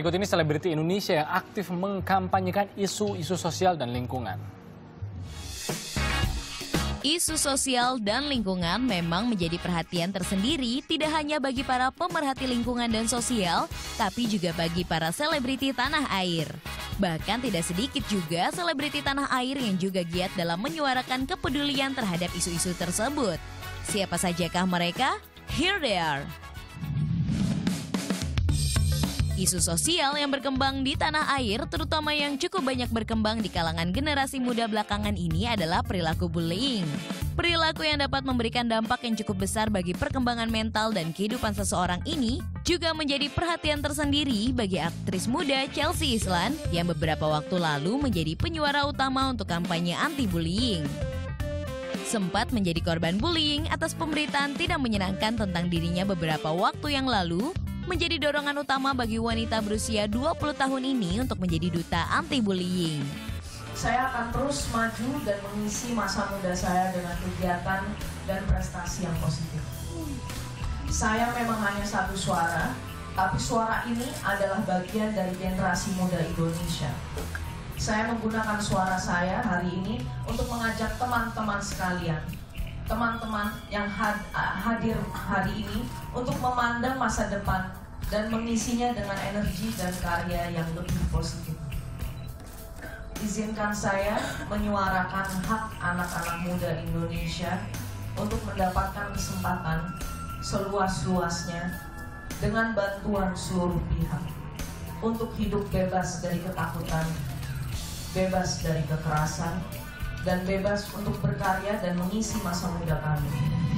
Berikut ini selebriti Indonesia yang aktif mengkampanyekan isu-isu sosial dan lingkungan. Isu sosial dan lingkungan memang menjadi perhatian tersendiri tidak hanya bagi para pemerhati lingkungan dan sosial, tapi juga bagi para selebriti tanah air. Bahkan tidak sedikit juga selebriti tanah air yang juga giat dalam menyuarakan kepedulian terhadap isu-isu tersebut. Siapa sajakah mereka? Here they are. Isu sosial yang berkembang di tanah air, terutama yang cukup banyak berkembang di kalangan generasi muda belakangan ini adalah perilaku bullying. Perilaku yang dapat memberikan dampak yang cukup besar bagi perkembangan mental dan kehidupan seseorang ini juga menjadi perhatian tersendiri bagi aktris muda Chelsea Islan yang beberapa waktu lalu menjadi penyuara utama untuk kampanye anti-bullying. Sempat menjadi korban bullying atas pemberitaan tidak menyenangkan tentang dirinya beberapa waktu yang lalu, menjadi dorongan utama bagi wanita berusia 20 tahun ini untuk menjadi duta anti-bullying. Saya akan terus maju dan mengisi masa muda saya dengan kegiatan dan prestasi yang positif. Saya memang hanya satu suara, tapi suara ini adalah bagian dari generasi muda Indonesia. Saya menggunakan suara saya hari ini untuk mengajak teman-teman sekalian, teman-teman yang hadir hari ini untuk memandang masa depan dan mengisinya dengan energi dan karya yang lebih positif. Izinkan saya menyuarakan hak anak-anak muda Indonesia untuk mendapatkan kesempatan seluas-luasnya dengan bantuan seluruh pihak untuk hidup bebas dari ketakutan, bebas dari kekerasan, dan bebas untuk berkarya dan mengisi masa muda kami.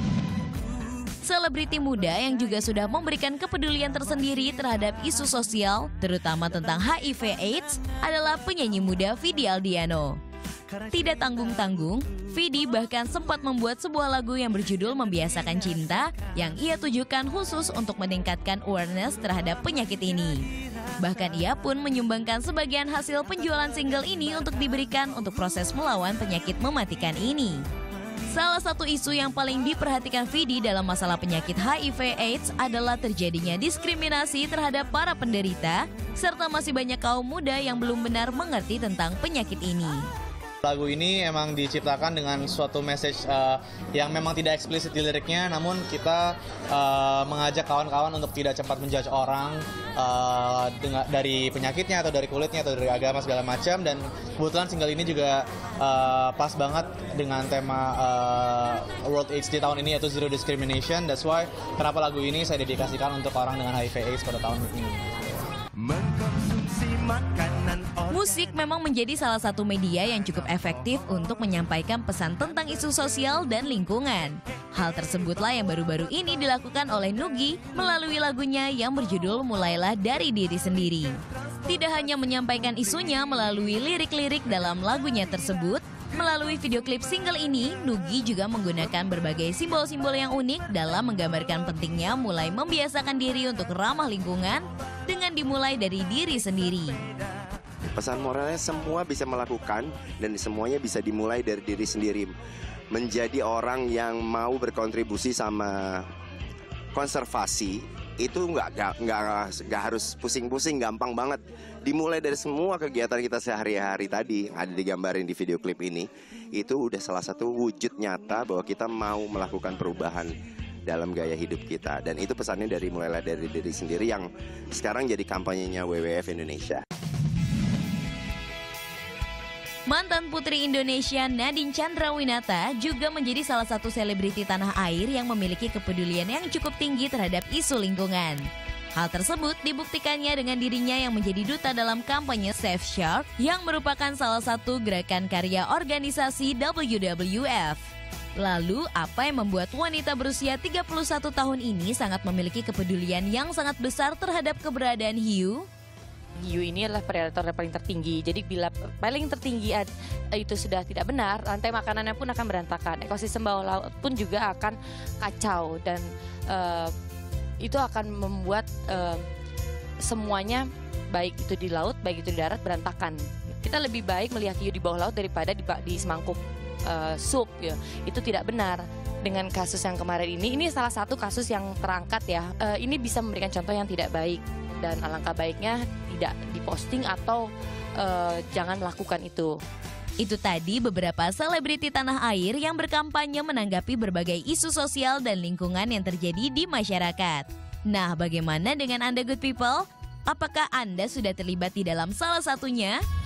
Selebriti muda yang juga sudah memberikan kepedulian tersendiri terhadap isu sosial, terutama tentang HIV/AIDS, adalah penyanyi muda Vidi Aldiano. Tidak tanggung-tanggung, Vidi bahkan sempat membuat sebuah lagu yang berjudul Membiasakan Cinta yang ia tujukan khusus untuk meningkatkan awareness terhadap penyakit ini. Bahkan ia pun menyumbangkan sebagian hasil penjualan single ini untuk diberikan untuk proses melawan penyakit mematikan ini. Salah satu isu yang paling diperhatikan Vidi dalam masalah penyakit HIV/AIDS adalah terjadinya diskriminasi terhadap para penderita, serta masih banyak kaum muda yang belum benar mengerti tentang penyakit ini. Lagu ini emang diciptakan dengan suatu message yang memang tidak eksplisit di liriknya, namun kita mengajak kawan-kawan untuk tidak cepat menjudge orang dari penyakitnya atau dari kulitnya atau dari agama segala macam. Dan kebetulan single ini juga pas banget dengan tema World AIDS Day tahun ini, yaitu Zero Discrimination. That's why kenapa lagu ini saya dedikasikan untuk orang dengan HIV/AIDS pada tahun ini. Musik memang menjadi salah satu media yang cukup efektif untuk menyampaikan pesan tentang isu sosial dan lingkungan. Hal tersebutlah yang baru-baru ini dilakukan oleh Nugi melalui lagunya yang berjudul Mulailah Dari Diri Sendiri. Tidak hanya menyampaikan isunya melalui lirik-lirik dalam lagunya tersebut, melalui video klip single ini, Nugi juga menggunakan berbagai simbol-simbol yang unik dalam menggambarkan pentingnya mulai membiasakan diri untuk ramah lingkungan dengan dimulai dari diri sendiri. Pesan moralnya semua bisa melakukan dan semuanya bisa dimulai dari diri sendiri. Menjadi orang yang mau berkontribusi sama konservasi itu nggak harus pusing-pusing, gampang banget. Dimulai dari semua kegiatan kita sehari-hari tadi yang ada digambarin di video klip ini, itu udah salah satu wujud nyata bahwa kita mau melakukan perubahan dalam gaya hidup kita. Dan itu pesannya dari mulailah dari diri sendiri yang sekarang jadi kampanyenya WWF Indonesia. Mantan Putri Indonesia Nadine Chandrawinata juga menjadi salah satu selebriti tanah air yang memiliki kepedulian yang cukup tinggi terhadap isu lingkungan. Hal tersebut dibuktikannya dengan dirinya yang menjadi duta dalam kampanye Save Shark yang merupakan salah satu gerakan karya organisasi WWF. Lalu, apa yang membuat wanita berusia 31 tahun ini sangat memiliki kepedulian yang sangat besar terhadap keberadaan hiu? Hiu ini adalah predator yang paling tertinggi. Jadi bila paling tertinggi itu sudah tidak benar, rantai makanannya pun akan berantakan. Ekosistem bawah laut pun juga akan kacau dan itu akan membuat semuanya baik itu di laut, baik itu di darat berantakan. Kita lebih baik melihat hiu di bawah laut daripada di semangkuk sup. Ya. Itu tidak benar. Dengan kasus yang kemarin ini salah satu kasus yang terangkat ya. Ini bisa memberikan contoh yang tidak baik. dan alangkah baiknya tidak diposting atau jangan melakukan itu. Itu tadi beberapa selebriti tanah air yang berkampanye menanggapi berbagai isu sosial dan lingkungan yang terjadi di masyarakat. Nah, bagaimana dengan Anda good people? Apakah Anda sudah terlibat di dalam salah satunya?